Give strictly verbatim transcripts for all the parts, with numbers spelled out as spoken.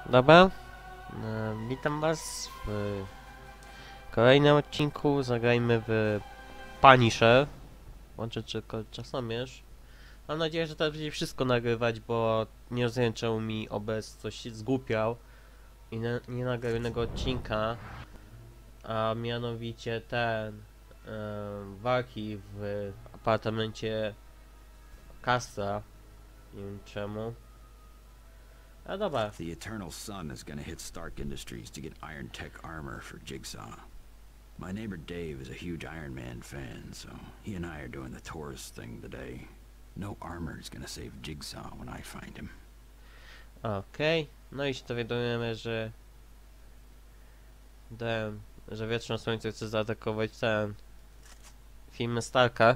Dobra, e, witam was w kolejnym odcinku. Zagrajmy w Punisher. Łączę tylko czasomierz. Mam nadzieję, że teraz będzie wszystko nagrywać, bo nie rozumiem, czemu mi O B S coś się zgłupiał i na, nie nagrał jednego odcinka, a mianowicie ten e, walki w apartamencie Castra. Nie wiem czemu. A dobra. The Eternal Sun is gonna hit Stark Industries to get Iron Tech armor for Jigsaw. My neighbor Dave is a huge Iron Man fan, so he and I are doing the tourist thing today. No armor is gonna save Jigsaw when I find him. Okej, okay. No i się dowiadujemy, że ten, że Wieczne Słońce chce zaatakować ten film Starka.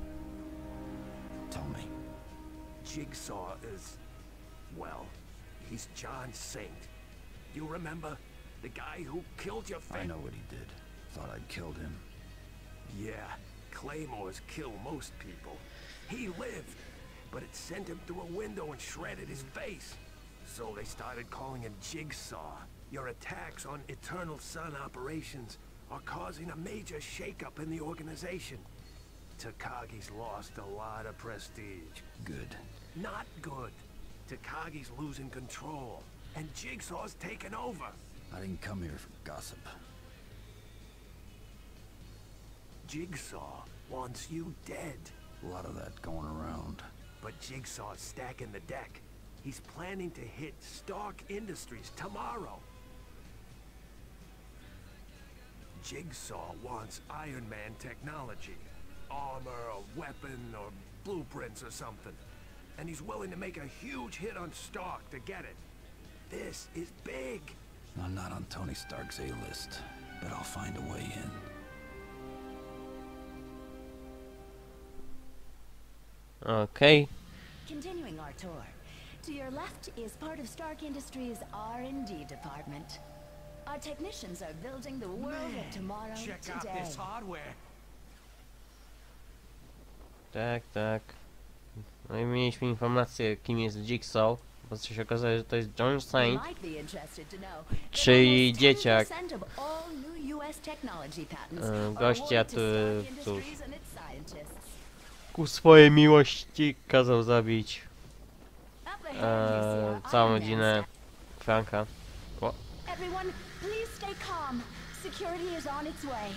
Tell me. Jigsaw is, well, he's John Saint. You remember? The guy who killed your I family? know what he did. Thought I'd killed him. Yeah, claymores kill most people. He lived, but it sent him through a window and shredded his face. So they started calling him Jigsaw. Your attacks on Eternal Sun operations are causing a major shakeup in the organization. Takagi's lost a lot of prestige. Good. Not good. Takagi's losing control, and Jigsaw's taken over. I didn't come here for gossip. Jigsaw wants you dead. A lot of that going around. But Jigsaw's stacking the deck. He's planning to hit Stark Industries tomorrow. Jigsaw wants Iron Man technology. Armor, or weapon, or blueprints or something. And he's willing to make a huge hit on Stark to get it. This is big. I'm not on Tony Stark's A-list, but I'll find a way in. Okej. Okay. Continuing our tour. To your left is part of Stark Industries' R and D department. Our technicians are building the world of tomorrow Check today. out this hardware. Tak, tak. No i mieliśmy informację, kim jest Jigsaw, bo się okazuje, że to jest John You Saint, might be interested to know that czyli almost dzieciak ten percent of all new U S technology patents e, are gościa, awarded to który, Stark cóż, Industries and its scientists. ku swojej miłości kazał zabić Up ahead, you see e, our całą Iron Man rodzinę stack. Franka. O, Everyone, please stay calm. Security is on its way.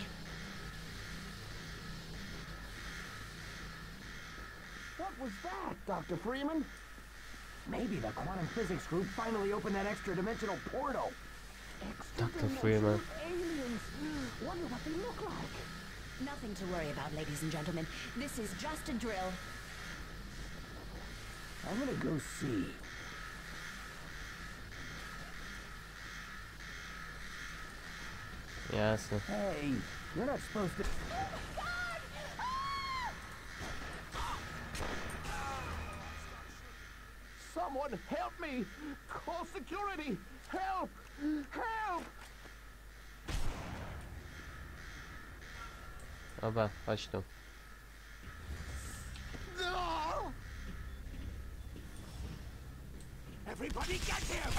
What was that, Doctor Freeman? Maybe the quantum physics group finally opened that extra-dimensional portal. Doctor Freeman. Aliens. Wonder what they look like. Nothing to worry about, ladies and gentlemen. This is just a drill. I'm gonna go see. jasne. Hey, you're not supposed to... Someone help me! Call security! Help! Help! Dobra, chodź tu. No! Everybody get him!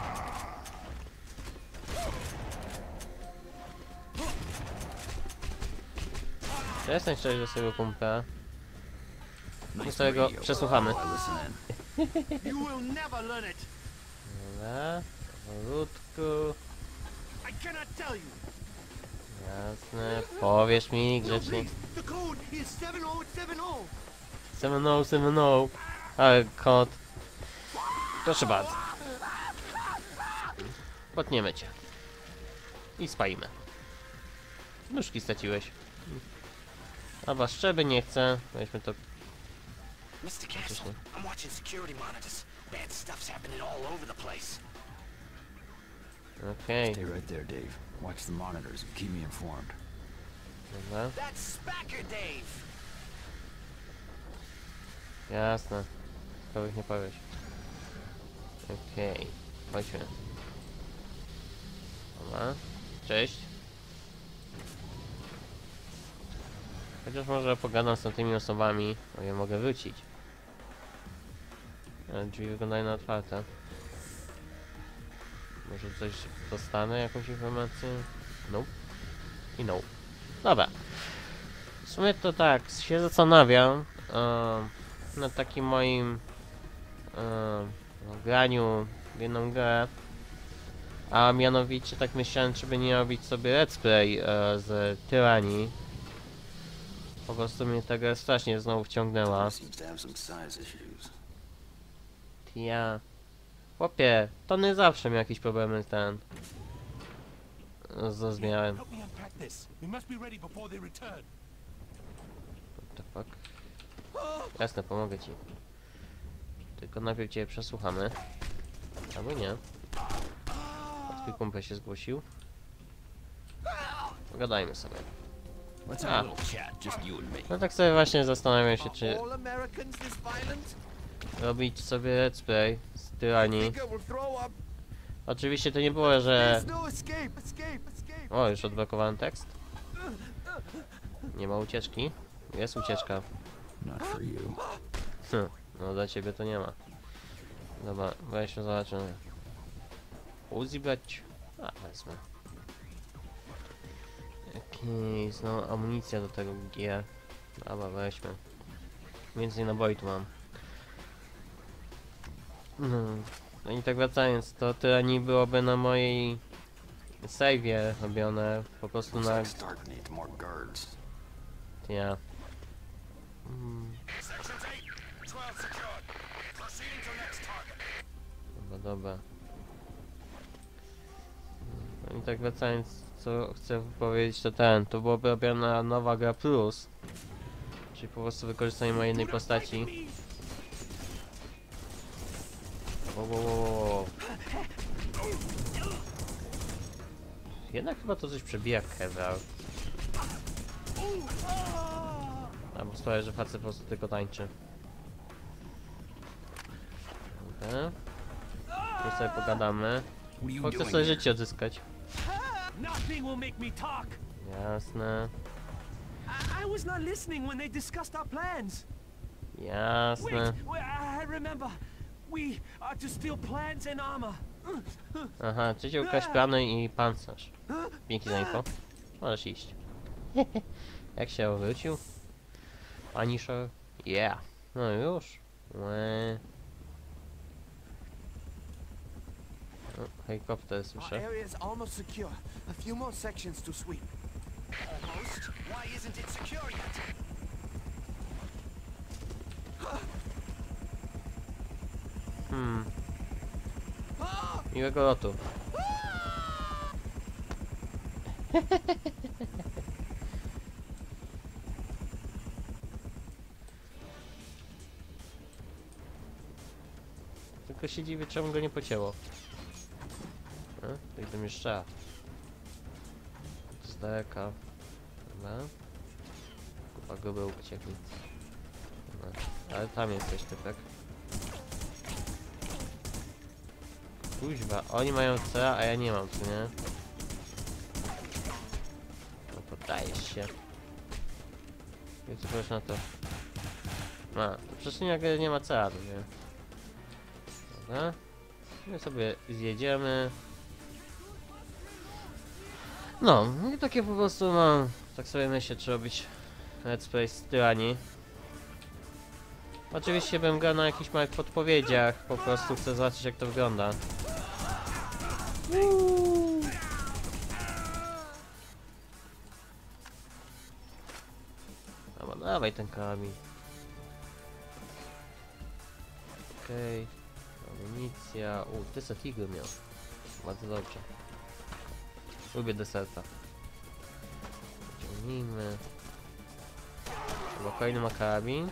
Przestań szczerze do swojego kumpla. My Nice sobie go radio. przesłuchamy. I'll listen in. You will never learn it. Dobra, powolutku. I cannot tell you. Jasne, powiesz mi No, grzecznie. please. The code is seven zero seven zero. Seven no, seven no. Ale kot. Proszę bardzo. Potniemy cię. I spalimy. Nóżki straciłeś. Dobra, szczeby nie chcę. Weźmy to. Mister Castle, I'm watching security monitors. Bad stuff's happening all over the place. Okej, Stay right there, Dave. Watch the monitors and keep me informed. dobra. That's Spacker Dave. Jasne. Powiesz, nie powiesz. Okej, chodźmy. Dobra. Cześć. Chociaż może pogadam z tymi osobami, bo ja mogę wrócić. Ale drzwi wyglądają na otwarte. Może coś dostanę, jakąś informację? Nope. I no. Dobra. W sumie to tak, się zastanawiam e, nad takim moim e, no, graniu w jedną grę. A mianowicie tak myślałem, czy by nie robić sobie let's play e, z Tyranii. Po prostu mnie ta gra strasznie znowu wciągnęła. Seems to have some size issues. Ja... Chłopie, to nie zawsze miał jakieś problemy ten... z rozmiarem. Help me unpack this. We must be ready before they return. What the fuck? Jasne, pomogę ci. Tylko najpierw cię przesłuchamy. Albo nie. Twój kumpel się zgłosił. Pogadajmy sobie. Let's have a little chat, just you and me. No tak sobie właśnie zastanawiam się, czy All Americans this violent? robić sobie let's play z Tyranii. Nigger will throw up. Oczywiście to nie było, że... There's no escape, escape, escape. O, już odblokowałem tekst. Nie ma ucieczki. Jest ucieczka. Not for you. Hm, no dla ciebie to nie ma. Dobra, weźmy, zobaczymy. Uzi brać? A, wezmę. Okej, znowu amunicja do tego G. Dobra, weźmy. Więcej naboi tu mam. No, no i tak wracając, to tyranii byłoby na mojej save'ie robione, po prostu Looks na... like Stark needs more guards. Ja. Mm, Sections eight, twelve secured. Proceeding to next target. dobra, dobra. No i tak wracając, co chcę powiedzieć, to ten, to byłoby robiona nowa gra plus. Czyli po prostu wykorzystanie mojej jednej postaci. Wow, wow, wow, wow. Jednak chyba to coś przebija Kevlar. Albo sprawia, że facet po prostu tylko tańczy. Dobra. I sobie pogadamy. What are you Bo chcę doing sobie here? życie odzyskać. Nothing will make me talk. Jasne, I, I was not listening when they discussed our plans. jasne. Wait, wait, I remember. We are to steal plans and armor. Aha, chcecie ukraść plany i pancerz. Dzięki za info. Możesz iść. Jak się obrócił? Punisher? Yeah. No już. Łe. O, helikopter Our słyszę. area is almost secure. A few more sections to sweep. Almost? Why isn't it secure yet? Hmm. Miłego lotu. Tylko się dziwię, czemu go nie pocięło. A? To idę jeszcze. Z daleka. Dobra. Kupa go był uciekł. Dobra. Ale tam jesteś ty, tak? Kuźwa, oni mają C, a ja nie mam, co nie? No poddajesz się. I co powiesz na to? A, to przecież nie, nie ma C, no nie? Dobra. My sobie zjedziemy. No, i takie po prostu mam. Tak sobie myślę, czy robić let's play z Tyranii. Oczywiście bym grał na jakichś małych podpowiedziach, po prostu chcę zobaczyć, jak to wygląda. Uuu. Dobra, dawaj ten karabin. Okej. Okay. Amunicja. U, deset igły miał. Bardzo dobrze. Lubię deserta. Ciągnijmy. Chyba kolejny ma karabin.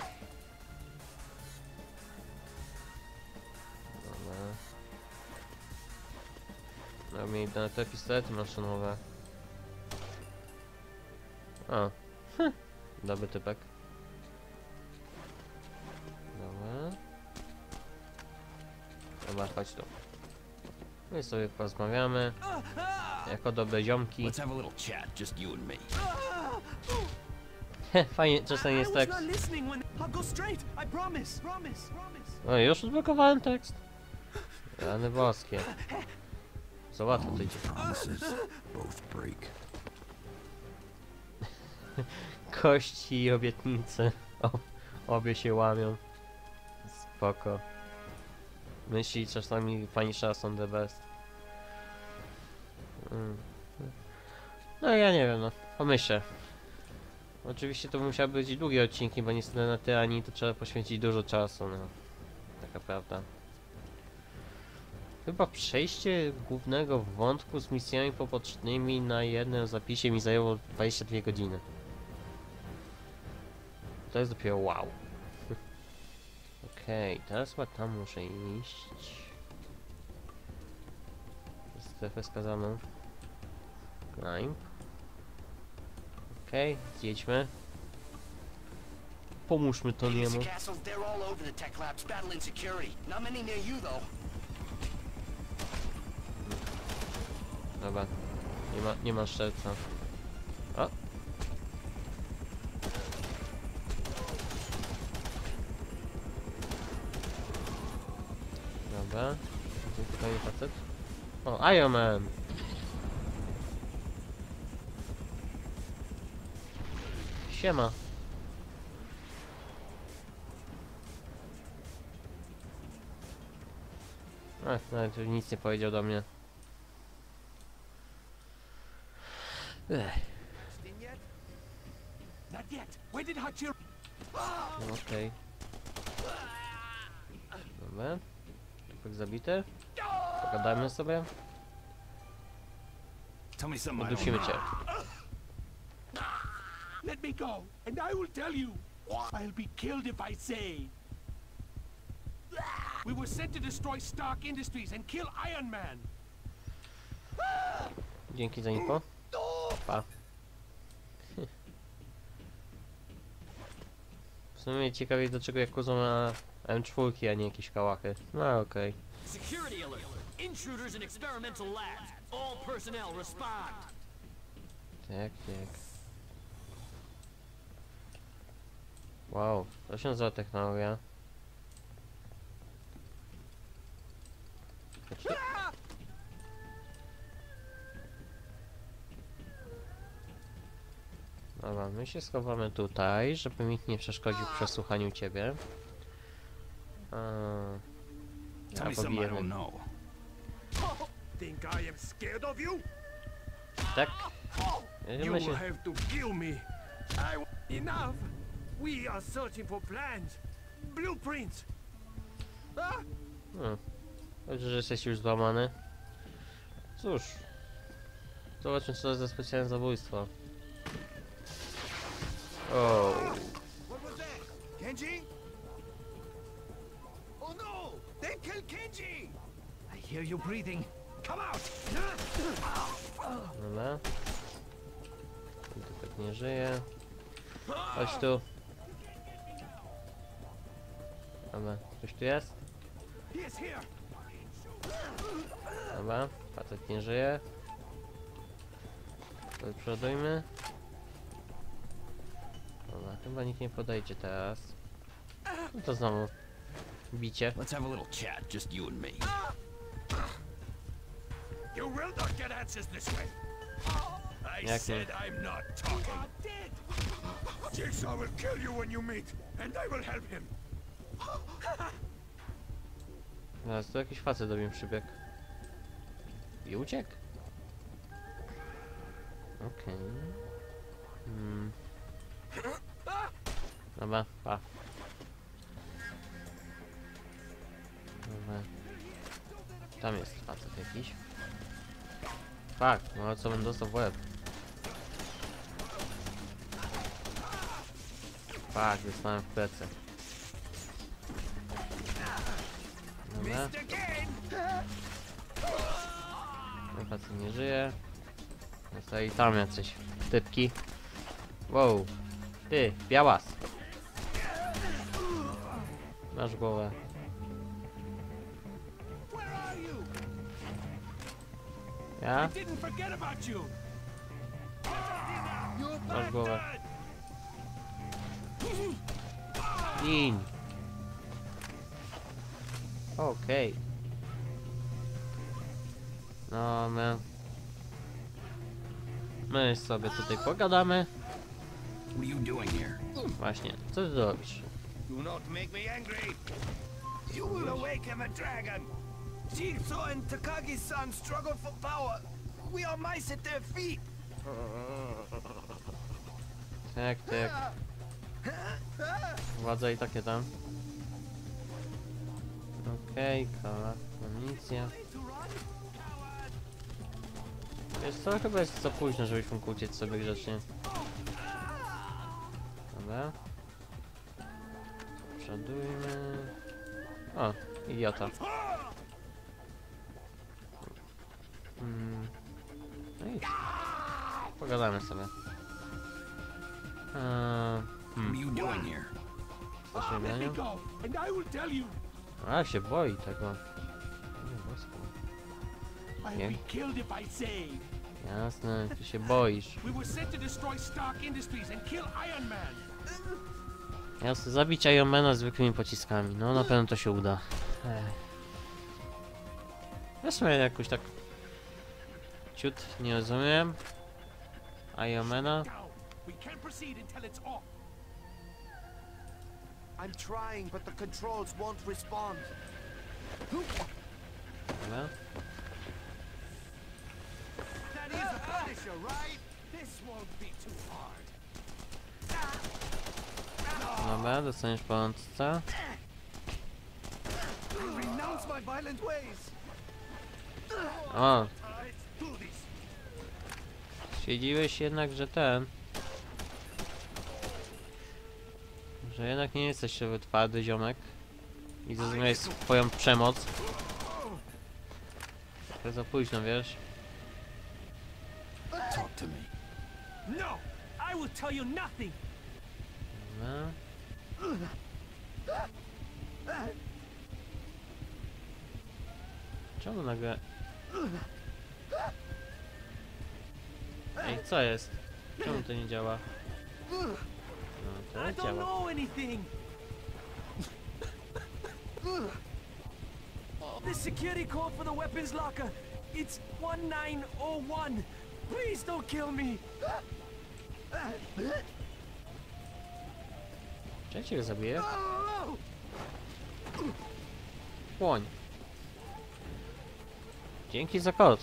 No mieli te, te pistolety maszynowe. O. Hm. Dobry typek. Dobra. Dobra, chodź tu. My sobie porozmawiamy. Jako dobre ziomki. Let's have a little chat, just you and me. Fajnie, czasem I jest was tekst. not listening when. I'll go straight. I promise. Promise. Promise. O, już odblokowałem tekst. Rany boskie. za łatwo to All idzie. these promises both break. Kości i obietnice. O, obie się łamią. Spoko. Myśli czasami Punisher są the best. Mm. No ja nie wiem, no. Pomyślę. Oczywiście to musiały być długie odcinki, bo niestety na te ani to trzeba poświęcić dużo czasu, no. Taka prawda. Chyba przejście głównego wątku z misjami pobocznymi na jednym zapisie mi zajęło dwadzieścia dwie godziny. To jest dopiero wow. Okej, okay, teraz chyba tam muszę iść. Strefę skazaną. Climb. Okej, okay, zjedźmy. Pomóżmy to niemu. Mister Castle, they're all over the tech labs battling security. Not many near you though. Dobra. Nie ma, nie ma szczelca. O! Dobra. Gdzie tutaj facet? O, Iron Man! Siema! Ach, nawet nic nie powiedział do mnie. Ech. Not yet. Where did Hachiro? No okej. Dobra. Typek zabity. Pogadajmy sobie. Tell me something I don't Udusimy know. cię. Let me go, and I will tell you. I'll be killed if I say. We were sent to destroy Stark Industries and kill Iron Man. Dzięki za info. Pa. W sumie ciekawie do czego Yakuza ma M cztery, a nie jakieś kałachy. No okej. Security alert. Intruders in experimental labs. All personnel respond. Tak, tak. Wow, to się nazywa technologia. Znaczy... Dobra, my się schowamy tutaj, żeby nikt nie przeszkodził w przesłuchaniu ciebie. Eee, Tell me ja something I don't pobijemy. know. Think I am scared of you? Tak? You My will się... have to kill me. I... Enough! We are searching for plans, blueprints. Ah! Hmm. Dobrze, że jesteś już złamany. Cóż. Zobaczmy co to za specjalne zabójstwo. O. What was that? Kenji? Oh no! They killed Kenji! I hear you breathing. Come out! Dobra. Ten typek nie żyje. Chodź tu. Dobra, ktoś tu jest? He is here! Dobra, facet nie żyje. To przodujmy. Dobra, chyba nikt nie podejdzie teraz. No to znowu bicie. Let's have a little chat, just you and me. You will not get answers this way. I Jak said I'm not talking. Jigsaw will kill you when you meet, and I will help him. Zaraz tu jakiś facet do mnie przybiegł. I uciekł. Okej. Hmm. Dobra, pa. Dobra. Tam jest facet jakiś. Fak, no co bym dostał w łeb. Fak, dostałem w plecy. Dobra. Ten facet nie żyje. Zostali tam jacyś typki. Wow. Ty, białas. Masz głowę. Ja? Didn't forget about you. Masz głowę. Gin. Okej. No my... My sobie tutaj pogadamy. What are you doing here? Właśnie, co ty robisz? Do not make me angry. You will awaken the dragon. Jigsaw and Takagi-san struggle for power. We are mice at their feet. Tak, tak. Władza i takie tam. Okej, okay, kola, amunicja. Wiesz co, chyba jest za późno, żebyśmy mógł uciec sobie grzecznie. Dobra. Przodujmy. O, idiota. Hmm. No i pogadamy sobie. Eee, What are you doing here? co się Let me zmienia? go, and I will tell you. A, się boi tego. Nie, bosko. I'll Nie. be killed if I say. Jasne, ty się boisz. We were sent to destroy Stark Industries and kill Iron Man. Jasne, zabić Ironmana zwykłymi pociskami. No, na pewno to się uda. Ech. Ja w sumie jakoś tak... ciut nie rozumiem. Ironmana. Down. We can't proceed until it's off. I'm trying, but the controls won't respond. Dobra. That is the Punisher, right? This won't be too hard. Dobra, dostaniesz po rączce. I renounce my violent ways. O, Let's do this. stwierdziłeś jednak, że ten... Że jednak nie jesteś sobie twardy, ziomek. I zrozumiałeś swoją przemoc. To za późno, wiesz? Talk to me. No! I will tell you nothing! Dobra. Czemu nagle... Ej, co jest? Czemu to nie działa? No, I to don't działa. know anything! The security code for the weapons locker, it's one nine oh one. Please don't kill me! Czy ja cię go zabiję? Płoń. Dzięki za kod.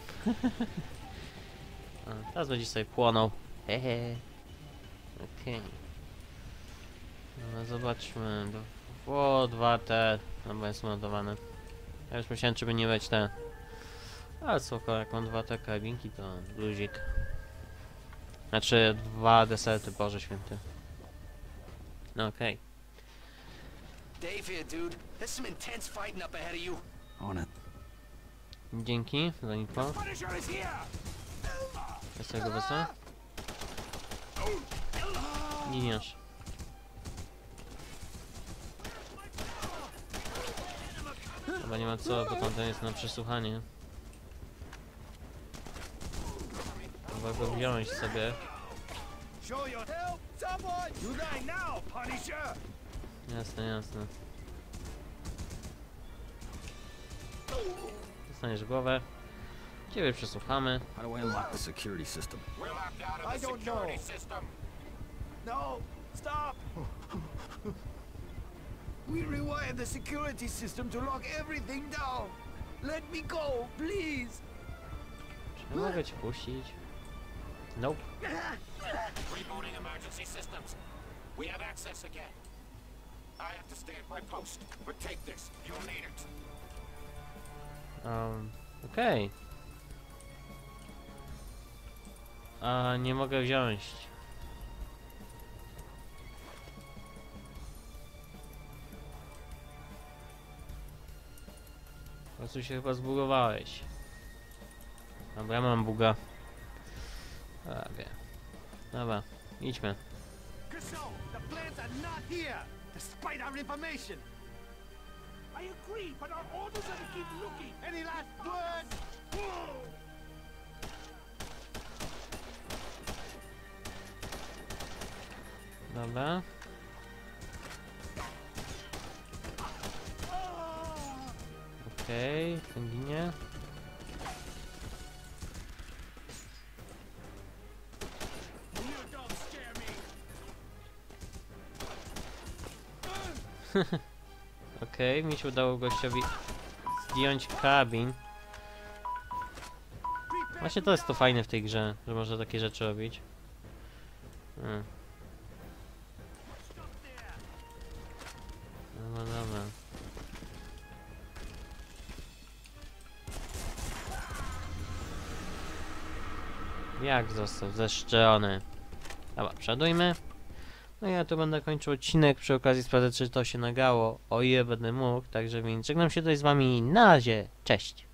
A, teraz będziesz sobie płonął. Hehe. Okej. Okay. No zobaczmy. O, dwa te. No jest ładowane. Ja już myślałem, czy by nie być te. Ale spoko, jak mam dwa te karabinki, to luzik. Znaczy dwa deserty, Boże Święty. No okej. Dave here, dude. There's some intense fighting up ahead of you. On it. Dzięki za info. Punisher is here. Jest tego wesa? Giniesz. Chyba nie ma co, bo tamten jest na przesłuchanie. Chyba go wziąć sobie. Show your help, someone. You die now, Punisher. Jasne, jasne. Dostaniesz głowę. Ciebie przesłuchamy. How do I unlock the security system? We're locked out of the security system. No, stop. We rewired the security system to lock everything down. Let me go, please. Czy ja mogę cię puścić? Nope. Rebooting emergency systems. We have access again. I have to stay at my post, but take this. You'll need it. Um, okej. Okay. A nie mogę wziąć. Po prostu się chyba zbugowałeś. Dobra, ja mam buga. A, wiem. Dobra, idźmy. Cassell, the plans are not here, despite our information. I agree, but our orders are to keep looking. Any last words? Dobra. Okej, okay, ten ginie. Okej, mi się udało gościowi zdjąć karabin. Właśnie to jest to fajne w tej grze, że można takie rzeczy robić. Hmm. Dobra, dobra. Jak został zeszczelony? Dobra, przodujmy. No ja tu będę kończył odcinek, przy okazji sprawdzę, czy to się nagrało, o ile będę mógł, także więc żegnam się tutaj z wami, na razie, cześć!